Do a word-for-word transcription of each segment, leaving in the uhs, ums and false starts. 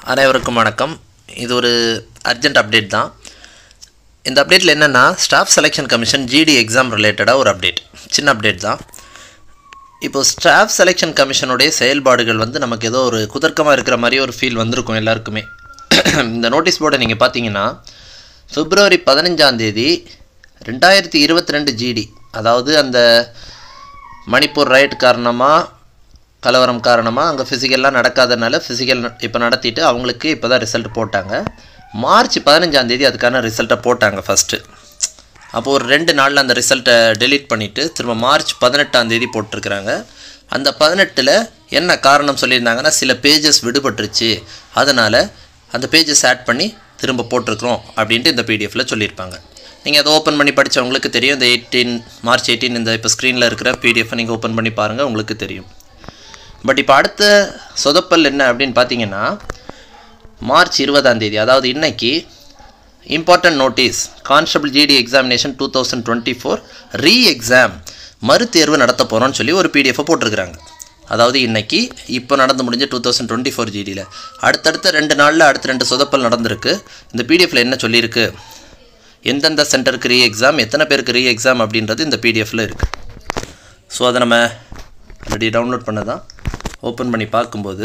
அனைவருக்கும் வணக்கம். இது ஒரு அர்ஜென்ட் அப்டேட் தான். இந்த அப்டேட்டில் என்னென்னா, staff selection commission GD exam ரிலேட்டடாக ஒரு அப்டேட், சின்ன அப்டேட் தான். இப்போது ஸ்டாஃப் செலெக்ஷன் கமிஷனுடைய செயல்பாடுகள் வந்து நமக்கு ஏதோ ஒரு குதர்க்கமாக இருக்கிற மாதிரி ஒரு ஃபீல் வந்திருக்கும் எல்லாருக்குமே. இந்த நோட்டீஸ் போர்டை நீங்கள் பார்த்தீங்கன்னா, பிப்ரவரி பதினஞ்சாம் தேதி ரெண்டாயிரத்தி இருபத்தி ரெண்டு ஜிடி, அதாவது அந்த மணிப்பூர் ரைட் காரணமாக, கலவரம் காரணமாக அங்கே ஃபிசிக்கல்லாம் நடக்காதனால ஃபிசிக்கல் இப்போ நடத்திட்டு அவங்களுக்கு இப்போ தான் ரிசல்ட் போட்டாங்க. மார்ச் பதினஞ்சாம் தேதி அதுக்கான ரிசல்ட்டை போட்டாங்க ஃபஸ்ட்டு. அப்போது ஒரு ரெண்டு நாளில் அந்த ரிசல்ட்டை டெலீட் பண்ணிவிட்டு திரும்ப மார்ச் பதினெட்டாம் தேதி போட்டிருக்கிறாங்க. அந்த பதினெட்டில் என்ன காரணம் சொல்லியிருந்தாங்கன்னா, சில பேஜஸ் விடுபட்டுருச்சு, அதனால் அந்த பேஜஸ் ஆட் பண்ணி திரும்ப போட்டிருக்கிறோம் அப்படின்ட்டு இந்த பிடிஎஃப்பில் சொல்லியிருப்பாங்க. நீங்கள் அதை ஓப்பன் பண்ணி படித்தவங்களுக்கு தெரியும். இந்த எயிட்டீன் மார்ச் எயிட்டீன் இந்த இப்போ ஸ்க்ரீனில் இருக்கிற பிடிஎஃப்பை நீங்கள் ஓப்பன் பண்ணி பாருங்கள், உங்களுக்கு தெரியும். பட் இப்போ அடுத்த சொதப்பல் என்ன அப்படின்னு பார்த்தீங்கன்னா, மார்ச் இருபதாம் தேதி, அதாவது இன்னைக்கு important notice constable GD examination two thousand twenty four re exam மறுதேர்வு நடத்த போகிறோன்னு சொல்லி ஒரு பிடிஎஃப்பை போட்டிருக்கிறாங்க. அதாவது இன்றைக்கி இப்போ நடந்து முடிஞ்ச டூ தௌசண்ட் டுவெண்ட்டி ஃபோர் ஜிடியில் அடுத்தடுத்த ரெண்டு நாளில் அடுத்த ரெண்டு சொதப்பல் நடந்திருக்கு. இந்த பிடிஎஃப்பில் என்ன சொல்லியிருக்கு, எந்தெந்த சென்டருக்கு ரீ எக்ஸாம், எத்தனை பேருக்கு ரீ எக்ஸாம் அப்படின்றது இந்த பிடிஎஃப்பில் இருக்குது. ஸோ அதை நம்ம ஆல்ரெடி டவுன்லோட் பண்ண தான் ஓப்பன் பண்ணி பார்க்கும்போது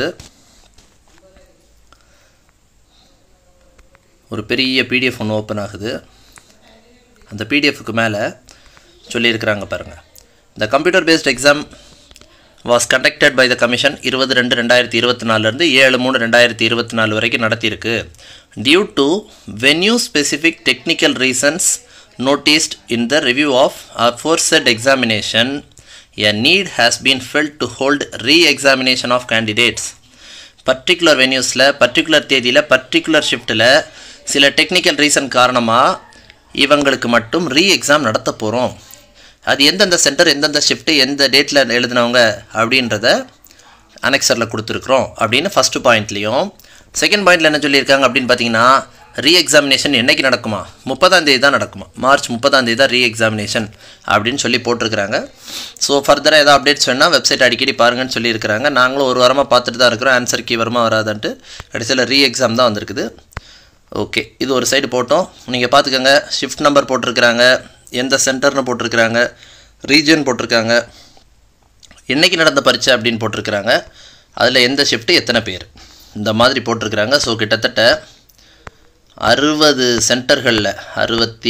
ஒரு பெரிய பிடிஎஃப் ஒன்று ஓப்பன் ஆகுது. அந்த பிடிஎஃப்க்கு மேலே சொல்லியிருக்கிறாங்க பாருங்கள். இந்த computer based exam was conducted by the commission இருபது ரெண்டு ரெண்டாயிரத்தி இருபத்தி நாலுலேருந்து ஏழு மூணு ரெண்டாயிரத்தி இருபத்தி நாலு வரைக்கும் நடத்தியிருக்கு. Due to venue specific technical reasons noticed in the review of aforesaid examination, a need has been felt to hold re-examination of candidates. Particular வென்யூஸில், பர்டிகுலர் தேதியில், பர்டிகுலர் ஷிஃப்ட்டில் சில டெக்னிக்கல் ரீசன் காரணமாக இவங்களுக்கு மட்டும் ரீ எக்ஸாம் நடத்த போகிறோம். அது எந்தெந்த சென்டர், எந்தெந்த ஷிஃப்ட்டு, எந்த டேட்டில் எழுதினவங்க அப்படின்றத அனெக்சரில் கொடுத்துருக்குறோம் அப்படின்னு ஃபஸ்ட்டு பாயிண்ட்லேயும். செகண்ட் பாயிண்டில் என்ன சொல்லியிருக்காங்க அப்படின்னு பார்த்தீங்கன்னா, ரீ எக்ஸாமினேஷன் என்றைக்கு நடக்குமா, முப்பதாம் தேதி தான் நடக்குமா, மார்ச் முப்பதாம் தேதி தான் ரீ எக்ஸாமினேஷன் அப்படின்னு சொல்லி போட்டிருக்கிறாங்க. ஸோ ஃபர்தராக ஏதாவது அப்டேட்ஸ் வேணால் வெப்சைட் அடிக்கடி பாருங்கன்னு சொல்லியிருக்கிறாங்க. நாங்களும் ஒரு வாரமாக பார்த்துட்டு தான் இருக்கிறோம், ஆன்சர் கீ வருமா வராதான்ட்டு. கடைசியில் ரீ எக்ஸாம் தான் வந்திருக்குது. ஓகே, இது ஒரு சைடு போட்டோம். நீங்கள் பார்த்துக்கோங்க, ஷிஃப்ட் நம்பர் போட்டிருக்கிறாங்க, எந்த சென்டர்னு போட்டிருக்கிறாங்க, ரீஜன் போட்டிருக்காங்க, என்றைக்கு நடந்த பரீட்சை அப்படின்னு போட்டிருக்கிறாங்க, அதில் எந்த ஷிஃப்ட்டு எத்தனை பேர் இந்த மாதிரி போட்டிருக்கிறாங்க. ஸோ கிட்டத்தட்ட அறுபது சென்டர்களில் அறுபத்தி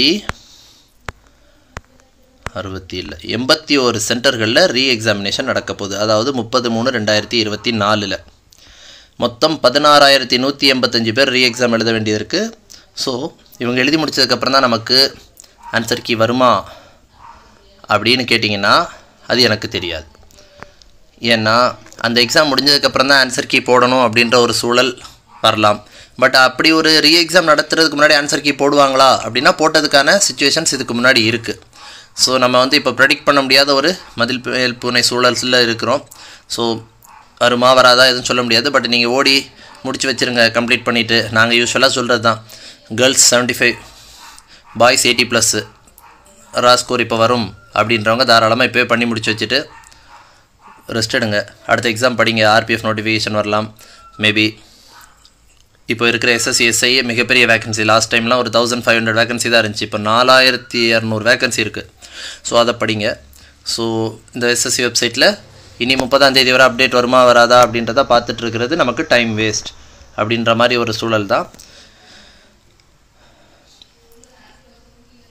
அறுபத்தி இல்லை எண்பத்தி ஒரு சென்டர்களில் ரீ எக்ஸாமினேஷன் நடக்க போகுது. அதாவது முப்பது மூணு ரெண்டாயிரத்தி இருபத்தி நாலில் மொத்தம் பதினாறாயிரத்தி நூற்றி எண்பத்தஞ்சு பேர் ரீ எக்ஸாம் எழுத வேண்டியது இருக்குது. ஸோ இவங்க எழுதி முடித்ததுக்கப்புறம் தான் நமக்கு ஆன்சர் கீ வருமா அப்படின்னு கேட்டிங்கன்னா அது எனக்கு தெரியாது. ஏன்னா அந்த எக்ஸாம் முடிஞ்சதுக்கப்புறம் தான் ஆன்சர் கீ போடணும் அப்படின்ற ஒரு சூழல் வரலாம். பட் அப்படி ஒரு ரீ எக்ஸாம் நடத்துறதுக்கு முன்னாடி ஆன்சர் கீ போடுவாங்களா அப்படின்னா போட்டதுக்கான சிச்சுவேஷன்ஸ் இதுக்கு முன்னாடி இருக்குது. ஸோ நம்ம வந்து இப்போ ப்ரெடிக்ட் பண்ண முடியாத ஒரு மதில் பூனை சூழல்ஸில் இருக்கிறோம். ஸோ வருமா வராதா எதுவும் சொல்ல முடியாது. பட் நீங்கள் ஓடி முடிச்சு வச்சுருங்க கம்ப்ளீட் பண்ணிவிட்டு. நாங்கள் யூஸ்வலாக சொல்கிறது தான், girls seventy five boys eighty plus raw score இப்போ வரும் அப்படின்றவங்க தாராளமாக இப்போவே பண்ணி முடிச்சு வச்சுட்டு ரெஸ்ட் எடுங்க. அடுத்த எக்ஸாம் படிங்க. ஆர்பிஎஃப் நோட்டிஃபிகேஷன் வரலாம் மேபி. இப்போ இருக்கிற எஸ்எஸ்சி எஸ்ஐ மிகப்பெரிய வேகன்சி. லாஸ்ட் டைம்லாம் ஒரு தௌசண்ட் ஃபைவ் ஹண்ட்ரட் வேகன்சி தான் இருந்துச்சு. இப்போ நாலாயிரத்தி இரநூறு வேகன்சி இருக்குது. ஸோ அதை படிங்க. ஸோ இந்த எஸ்எஸ்சி வெப்சைட்டில் இனி முப்பதாம் தேதி வரை அப்டேட் வருமா வராதா அப்படின்றத பார்த்துட்ருக்கிறது நமக்கு டைம் வேஸ்ட் அப்படின்ற மாதிரி ஒரு சூழல் தான்.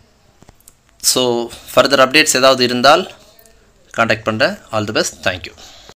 ஸோ ஃபர்தர் அப்டேட்ஸ் ஏதாவது இருந்தால் காண்டாக்ட் பண்ணுறேன். All the best. தேங்க்யூ.